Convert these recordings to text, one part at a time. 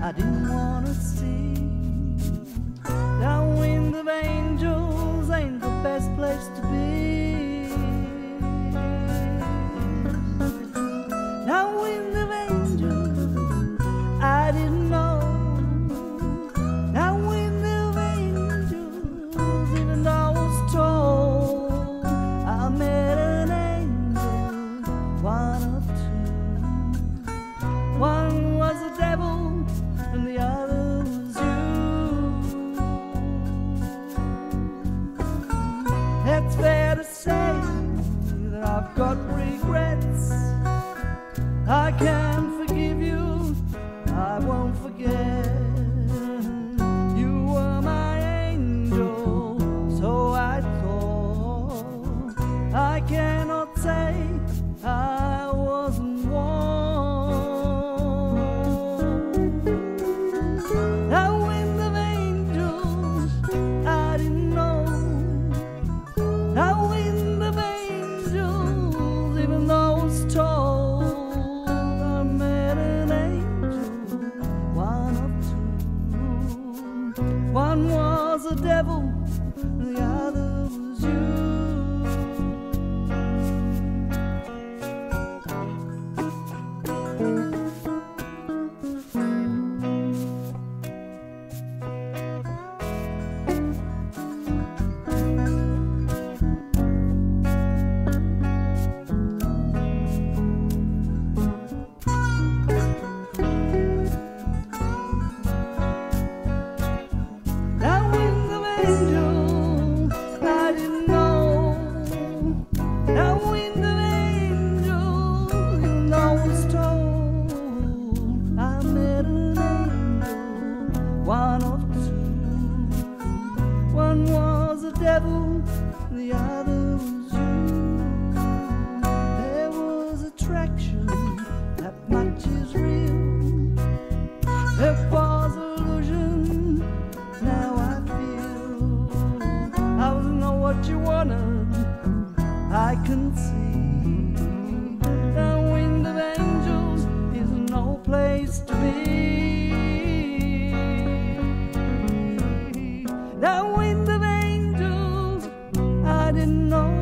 I didn't want to see. Downwind of angels ain't the best place to be. Downwind of angels, I didn't know. Downwind of angels, even though I was told. I met an angel, one or two. One was a devil and the other was you. It's fair to say that I've got regrets. I can't forgive you, I won't forget. You were my angel, so I thought. I cannot say I wasn't one. Downwind of angels, I didn't know. Downwind of angels, even though I was told. I met an angel, one of two. One was a devil, the other was you. Downwind of angels, I didn't know. Downwind of angels, even though I was told. I met an angel, one of two. One was a devil, the other was you. There was attraction, that much is real. There was illusion, now I feel. I wasn't know what you wanted, I can see. Downwind of angels is no place to be. Downwind of angels, I didn't know.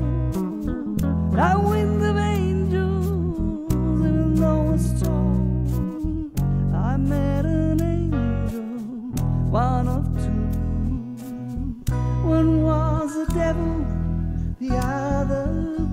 Downwind of angels, even though I was told. I met an angel, one of two. One was a devil, the other